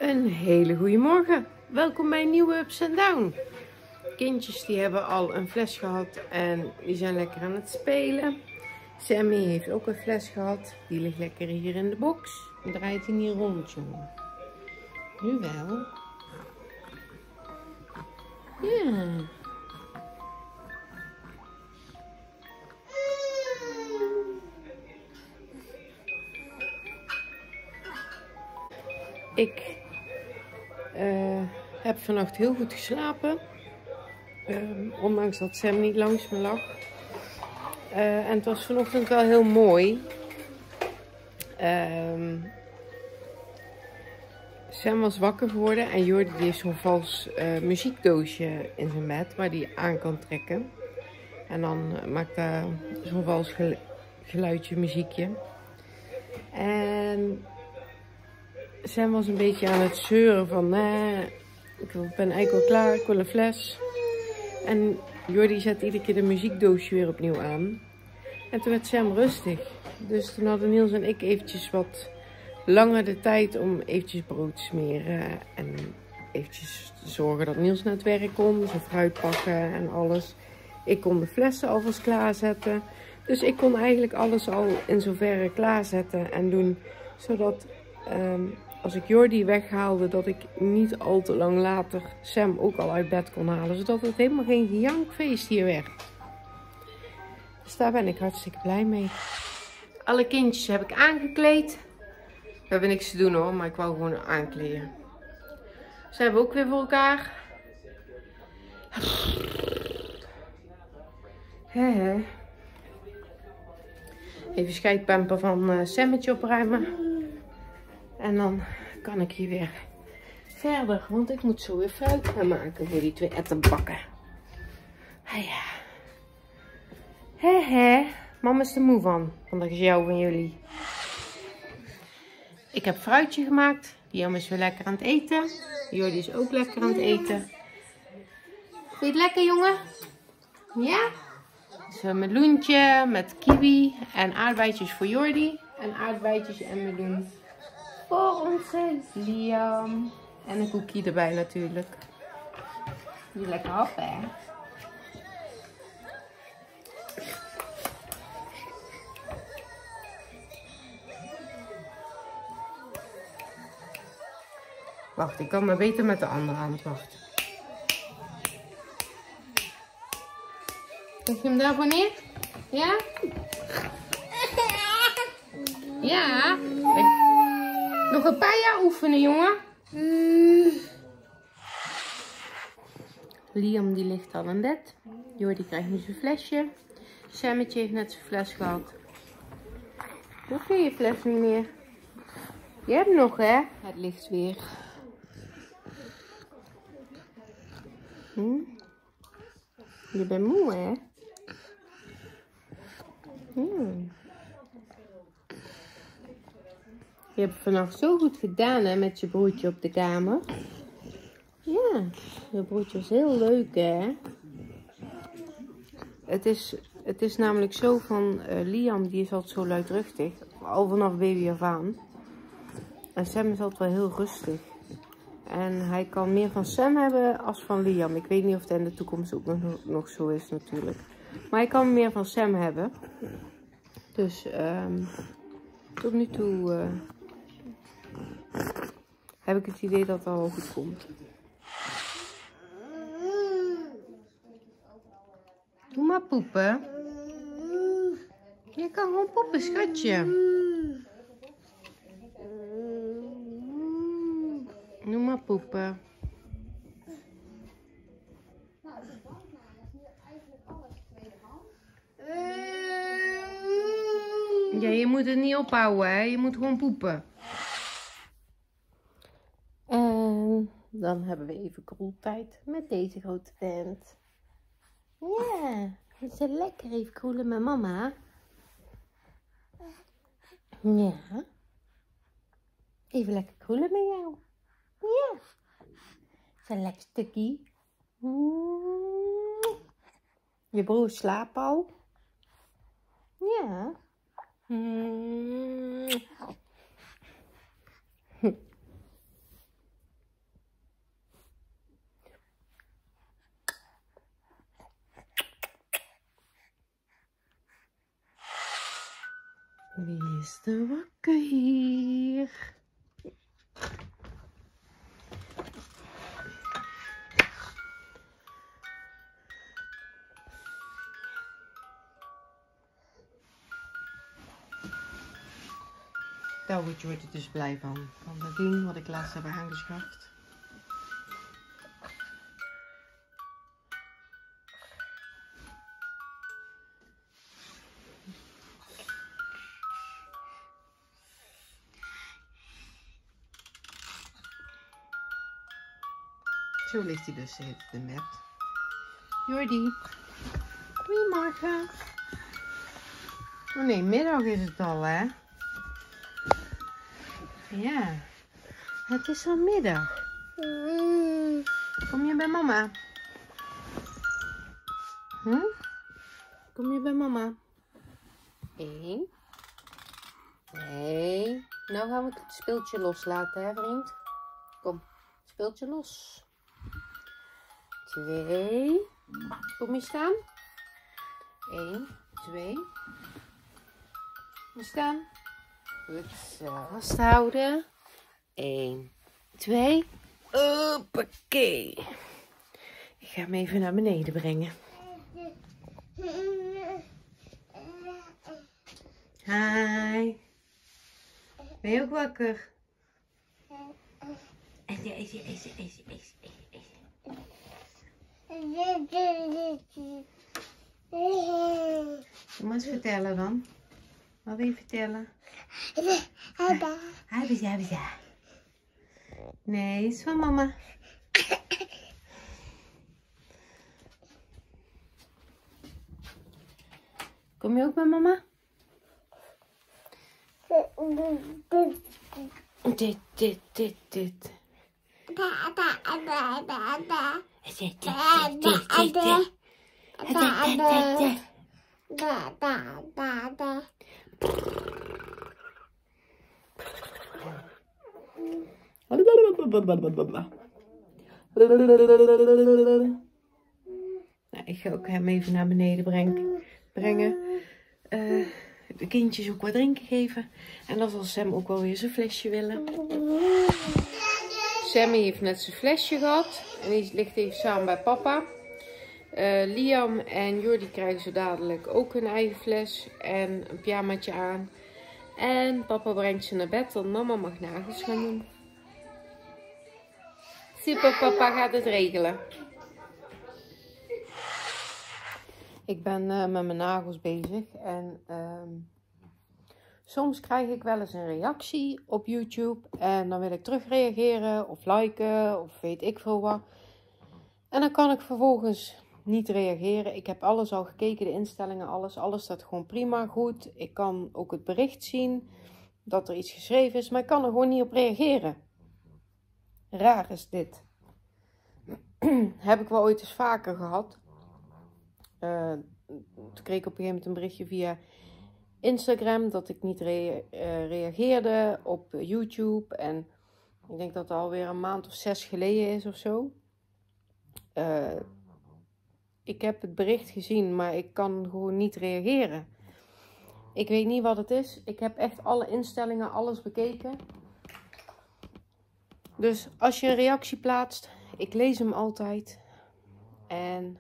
Een hele goede morgen. Welkom bij een nieuwe Ups and Down. Kindjes die hebben al een fles gehad en die zijn lekker aan het spelen. Sammy heeft ook een fles gehad. Die ligt lekker hier in de box. Draait hij niet rond, jongen. Nu wel. Ja. Ik heb vannacht heel goed geslapen. Ondanks dat Sam niet langs me lag. En het was vanochtend wel heel mooi. Sam was wakker geworden en Jordi heeft zo'n vals muziekdoosje in zijn bed waar hij aan kan trekken. En dan maakt hij zo'n vals geluidje, muziekje. En Sam was een beetje aan het zeuren van, ik ben eigenlijk wel klaar, ik wil een fles. En Jordi zet iedere keer de muziekdoosje weer opnieuw aan. En toen werd Sam rustig. Dus toen hadden Niels en ik eventjes wat langer de tijd om eventjes brood te smeren. En eventjes te zorgen dat Niels naar het werk kon, zijn fruit pakken en alles. Ik kon de flessen alvast klaarzetten. Dus ik kon eigenlijk alles al in zoverre klaarzetten en doen. Zodat als ik Jordi weghaalde, dat ik niet al te lang later Sam ook al uit bed kon halen. Zodat het helemaal geen gejankfeest hier werd. Dus daar ben ik hartstikke blij mee. Alle kindjes heb ik aangekleed. We hebben niks te doen hoor, maar ik wou gewoon aankleden. Ze hebben ook weer voor elkaar. Even scheidpamper van Sammetje opruimen. En dan kan ik hier weer verder. Want ik moet zo weer fruit gaan maken voor die 2 ettenbakken. Ja. Mama is er moe van. Want dat is jou van jullie. Ik heb fruitje gemaakt. Liam is weer lekker aan het eten. Jordi is ook lekker aan het eten. Vind je het lekker, jongen? Ja? Dus een meloentje met kiwi en aardbeidjes voor Jordi. En aardbeidjes en meloen voor onze Liam. En een koekje erbij natuurlijk. Die lekker happen, hè? Wacht, ik kan maar beter met de andere hand wachten. Leg je hem daarvoor neer? Ja? Ja? Nog een paar jaar oefenen, jongen. Liam die ligt al in bed. Jordi krijgt nu zijn flesje. Sammetje heeft net zijn fles gehad. Hoe vind je fles niet meer? Je hebt nog, hè? Het ligt weer. Je bent moe, hè? Je hebt vannacht zo goed gedaan, hè, met je broertje op de kamer. Ja, je broertje is heel leuk, hè? Het is namelijk zo van Liam, die is altijd zo luidruchtig. Al vanaf baby af aan. En Sam is altijd wel heel rustig. En hij kan meer van Sam hebben als van Liam. Ik weet niet of het in de toekomst ook nog zo is natuurlijk. Maar hij kan meer van Sam hebben. Dus tot nu toe heb ik het idee dat het al goed komt. Doe maar poepen. Je kan gewoon poepen, schatje. Doe maar poepen. Ja, je moet het niet ophouden, hè. Je moet gewoon poepen. En dan hebben we even kroeltijd met deze grote tent. Ja, het is lekker even kroelen met mama. Ja. Even lekker kroelen met jou. Ja. Het is een lekker stukje. Je broer slaapt al. Ja. Wie is er wakker hier? Daar wordt Jordi dus blij van dat ding wat ik laatst heb aangeschaft. Zo ligt hij dus in de bed. Jordi, goedemorgen. Oh nee, middag is het al, hè? Ja, het is al middag. Kom je bij mama? Kom je bij mama? 1. Nee. Nou gaan we het speeltje loslaten, hè vriend? Kom, speeltje los. 2. Kom je staan? 1, 2. Kom je staan? Goed zo. Vasthouden. 1, 2. Hoppakee. Ik ga hem even naar beneden brengen. Hi. Ben je ook wakker? Je moet eens vertellen dan. Wat wil je vertellen? Nee, is van mama. Kom je ook bij mama? Dit. Nou, ik ga ook hem even naar beneden brengen. De kindjes ook wat drinken geven. En dan zal Sam ook wel weer zijn flesje willen. Sammy heeft net zijn flesje gehad. En die ligt even samen bij papa. Liam en Jordi krijgen zo dadelijk ook hun eigen fles. En een pyjamaatje aan. En papa brengt ze naar bed. Want mama mag nagels gaan doen. Super, papa gaat het regelen. Ik ben met mijn nagels bezig. En soms krijg ik wel eens een reactie op YouTube. En dan wil ik terugreageren of liken of weet ik veel wat. En dan kan ik vervolgens niet reageren. Ik heb alles al gekeken, de instellingen, alles staat gewoon prima, goed. Ik kan ook het bericht zien dat er iets geschreven is, maar ik kan er gewoon niet op reageren. Raar is dit. Heb ik wel ooit eens vaker gehad. Toen kreeg ik op een gegeven moment een berichtje via Instagram dat ik niet reageerde op YouTube. En ik denk dat het alweer een maand of 6 geleden is of zo. Ik heb het bericht gezien, maar ik kan gewoon niet reageren. Ik weet niet wat het is. Ik heb echt alle instellingen, alles bekeken. Dus als je een reactie plaatst, ik lees hem altijd. En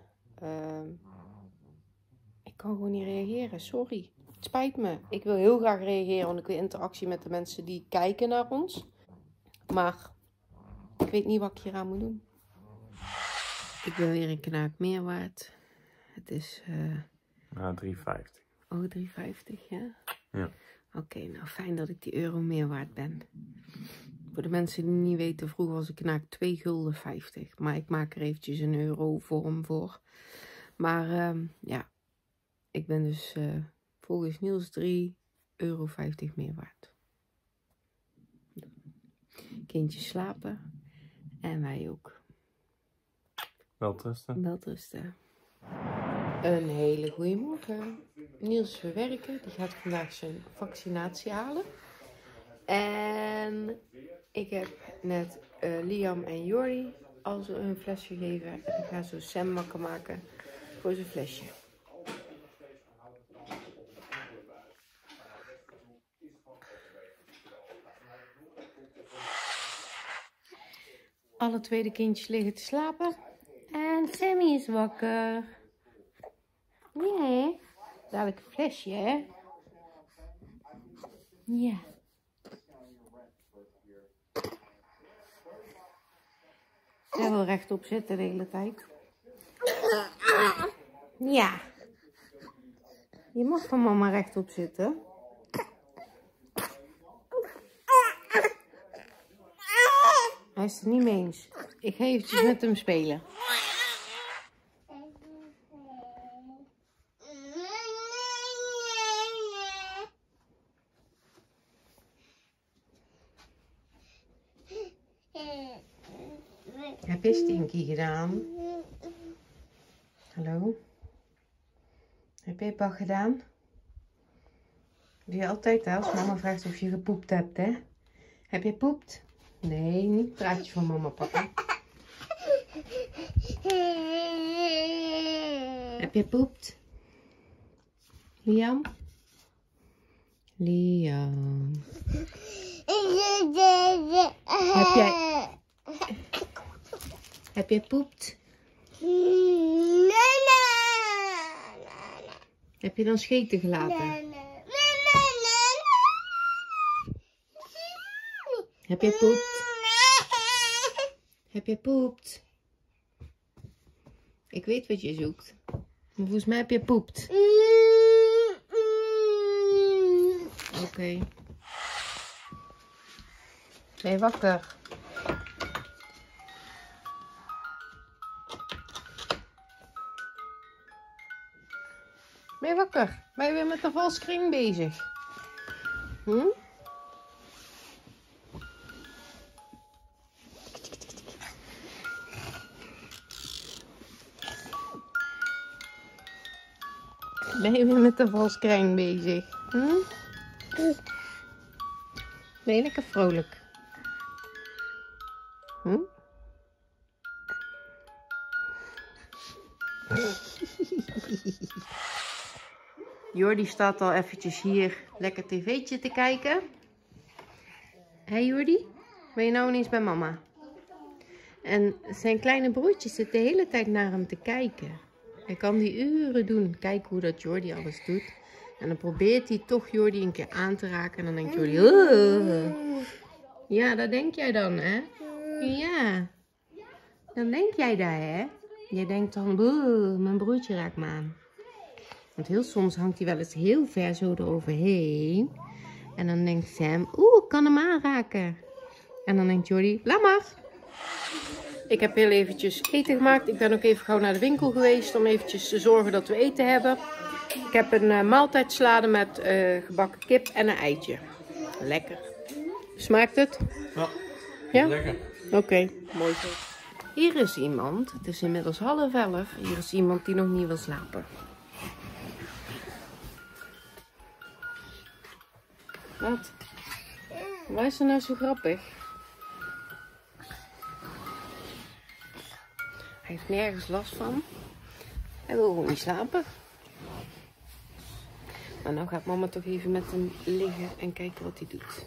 ik kan gewoon niet reageren, sorry. Het spijt me. Ik wil heel graag reageren, want ik wil interactie met de mensen die kijken naar ons. Maar ik weet niet wat ik hier aan moet doen. Ik ben weer een knaak meer waard. Het is... Ja, 3,50. Oh, 3,50, ja? Ja. Oké, nou fijn dat ik die euro meer waard ben. Voor de mensen die niet weten, vroeger was ik knaak 2,50 gulden. Maar ik maak er eventjes een euro vorm voor. Maar ja, ik ben dus volgens Niels 3,50 euro meer waard. Kindjes slapen. En wij ook. Welterusten. Welterusten. Een hele goede morgen. Niels verwerken. Die gaat vandaag zijn vaccinatie halen. En ik heb net Liam en Jordi al hun flesje gegeven. En ik ga zo Sam wakker maken voor zijn flesje. Alle tweede kindjes liggen te slapen. En Sammy is wakker. Ja, dadelijk een flesje, hè? Ja. Hij wil rechtop zitten de hele tijd. Ja. Je mag van mama rechtop zitten. Hij is het er niet mee eens. Ik ga eventjes met hem spelen. Heb je Stinky gedaan? Hallo? Heb je Pap gedaan? Doe je altijd hè, als mama vraagt of je gepoept hebt, hè? Heb je poept? Nee, niet het praatje van mama pakken. Heb je poept? Liam? Liam. Heb jij poept? Heb je dan scheten gelaten? Heb je poept? Heb je poept? Ik weet wat je zoekt. Maar volgens mij heb je poept. Oké. Ben je wakker? Ben je wakker? Ben je weer met de valse kring bezig? Hm? Ben je weer met de valse kring bezig? Hm? Ben je lekker vrolijk? Hm? Jordi staat al eventjes hier lekker tv'tje te kijken. Hé Jordi, ben je nou ineens bij mama? En zijn kleine broertje zit de hele tijd naar hem te kijken. Hij kan die uren doen. Kijk hoe dat Jordi alles doet. En dan probeert hij toch Jordi een keer aan te raken. En dan denkt Jordi... Ja, dat denk jij dan, hè? Ja. Dan denk jij dat, hè? Je denkt dan... Mijn broertje raakt me aan. Want heel soms hangt hij wel eens heel ver zo eroverheen. En dan denkt Sam... ik kan hem aanraken. En dan denkt Jordi... Laat maar. Ik heb heel eventjes eten gemaakt. Ik ben ook even gauw naar de winkel geweest om eventjes te zorgen dat we eten hebben. Ik heb een maaltijdsalade met gebakken kip en een eitje. Lekker. Smaakt het? Ja, ja? Lekker. Oké, mooi zo. Hier is iemand. Het is inmiddels 10:30. Hier is iemand die nog niet wil slapen. Wat? Waar is er nou zo grappig? Hij heeft nergens last van. Hij wil gewoon niet slapen. Maar nou gaat mama toch even met hem liggen en kijken wat hij doet.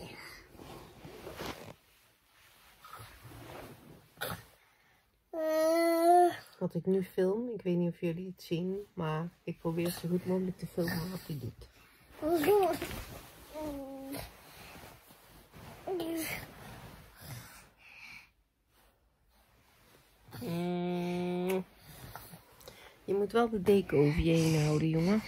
Wat ik nu film, ik weet niet of jullie het zien, maar ik probeer zo goed mogelijk te filmen wat hij doet. Je moet wel de deken over je heen houden, jongen.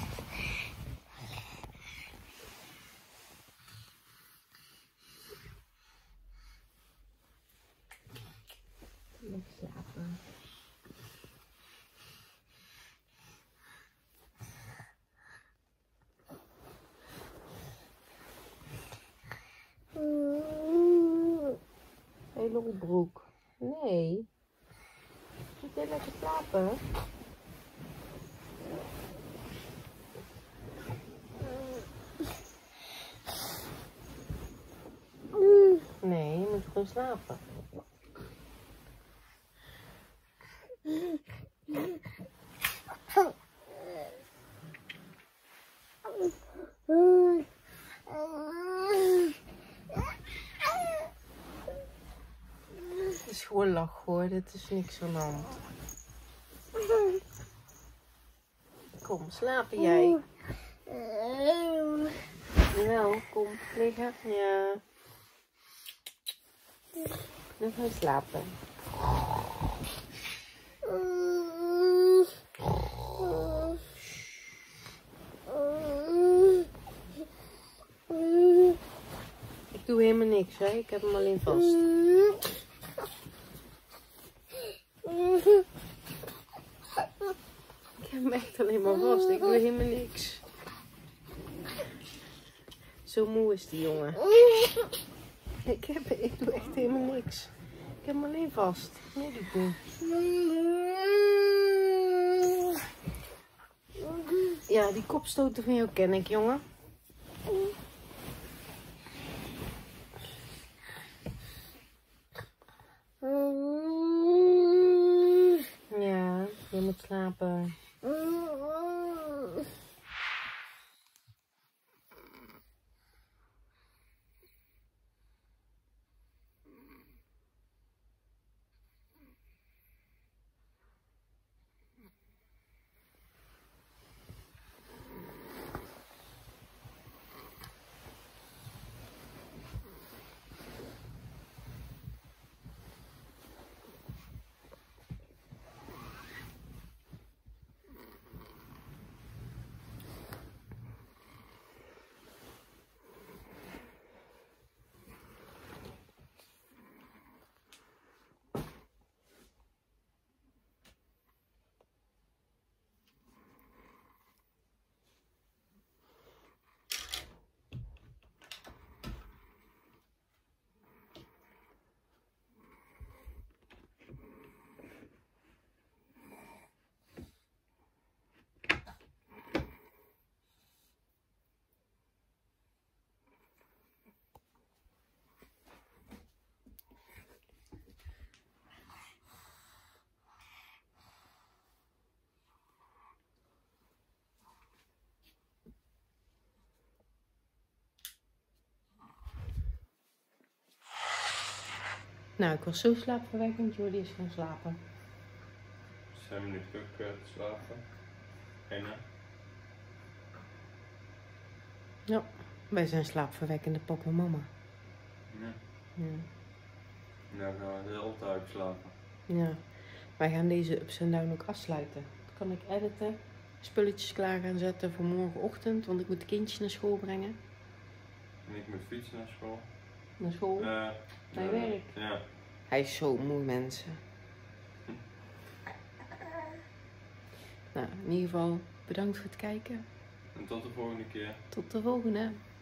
Nog slapen. Hey, lolbroek. Nee. Moet je lekker slapen? Nee, je moet gewoon slapen. Het is gewoon lach hoor, dit is niks aan de hand. Kom, slapen jij? Nou, kom, liggen. Ja. Dan ga je slapen. Ik doe helemaal niks, hè? Ik heb hem alleen vast. Ik heb hem echt alleen maar vast. Ik doe helemaal niks. Zo moe is die jongen. Ik doe echt helemaal niks. Ik heb hem alleen vast. Nee, doe ik niet. Ja, die kopstoten van jou ken ik, jongen. Ja, je moet slapen. Nou, ik was zo slaapverwekkend. Jordi is gaan slapen. Zijn we nu ook te slapen? Henna? Ja, wij zijn slaapverwekkende papa en mama. Ja. Ja. Nou gaan we heel tijd slapen. Ja. Wij gaan deze ups en down ook afsluiten. Dan kan ik editen, spulletjes klaar gaan zetten voor morgenochtend, want ik moet de kindjes naar school brengen. En ik moet fietsen naar school. Naar school? Naar je werk? Ja. Hij is zo moe, mensen. Nou, in ieder geval bedankt voor het kijken. En tot de volgende keer. Tot de volgende.